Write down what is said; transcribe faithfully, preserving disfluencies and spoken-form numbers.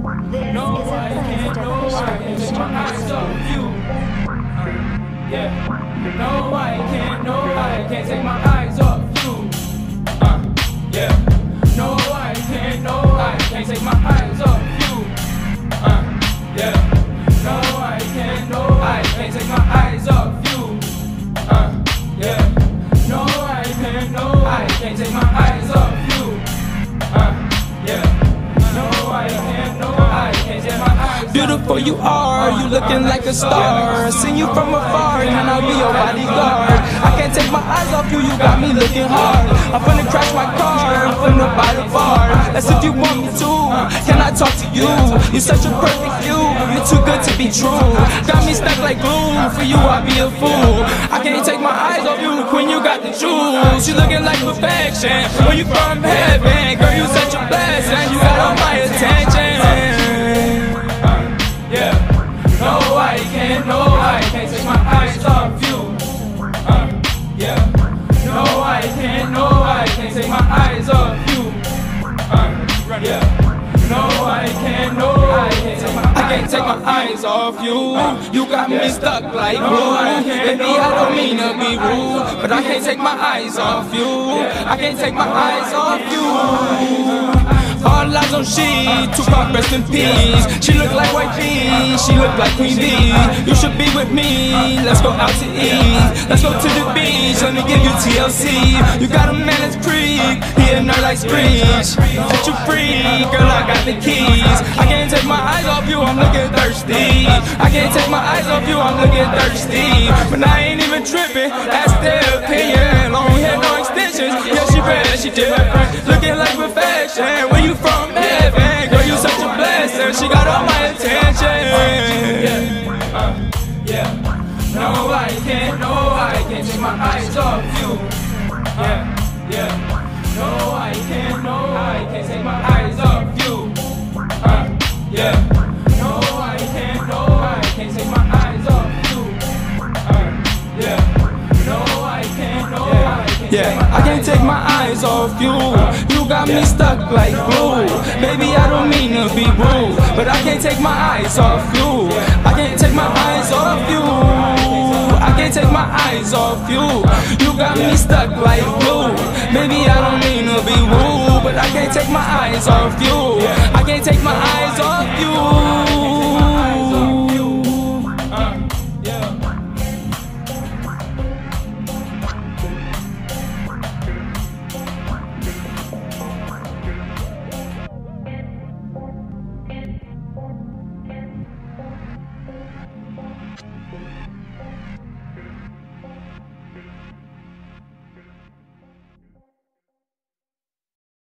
No, I can't, no, I can't take my eyes off you. Uh, yeah. No, I can't, no, I can't take my eyes off you. Uh, yeah. No, I can't, no, I can't take my eyes off you. Uh, yeah. No, I can't, no, I can't take my eyes off you. Uh, yeah. No, I can't, no, I can't take my eyes off you. Uh, yeah. No, I can't, no, I can't take my eyes off you. Beautiful you are, you looking like a star. Seen you from afar, and I'll be your bodyguard. I can't take my eyes off you, you got me looking hard. I'm finna crash my car, I'm finna buy the bar. That's if you want me to, can I talk to you? You're such a perfect view, you're too good to be true. Got me stuck like glue, for you I'll be a fool. I can't take my eyes off you, queen, you got the jewels. You looking like perfection, when you from heaven. Girl, you such a blessing, you got all my attention. Yeah. No, I can't, no, I can't take my eyes off you. Uh, yeah. No, I can't, no, I can't take my eyes off you. Uh, yeah. No, I can't, no, I can't take my eyes I can't take my eyes off you. You got me stuck like glue. Baby, I don't mean to be rude, but I can't take my eyes off you. I can't take my eyes off you. All eyes on she, Tupac rest in peace. She look like white P, she look like Queen B. You should be with me, let's go out to eat. Let's go to the beach, let me give you T L C. You got a man that's creep, he a nerd like Screech. Set you free, girl, I got the keys. I can't take my eyes off you, I'm looking thirsty. I can't take my eyes off you, I'm looking thirsty. But I ain't even tripping, that's their opinion. Long hair, no extensions, yeah, she red, she different. Looking like perfection, where you from heaven? Girl, you such a blessing, she got all my attention. Yeah, uh, yeah. No, I can't, no, I can't take my eyes off you. Yeah, yeah. No, I can't, no, I can't take my eyes off you. Uh, yeah. No, I can't, no, I can't take my eyes off you. Uh, yeah. No, I can't, no, I can't. Yeah, I can't take my eyes off you. You got me stuck like glue. Baby, I don't mean to be rude, but I can't take my eyes off you. I can't take my eyes off you. I can't take my eyes off you. You got me stuck like glue. Baby, I don't mean to be rude, but I can't take my eyes off you.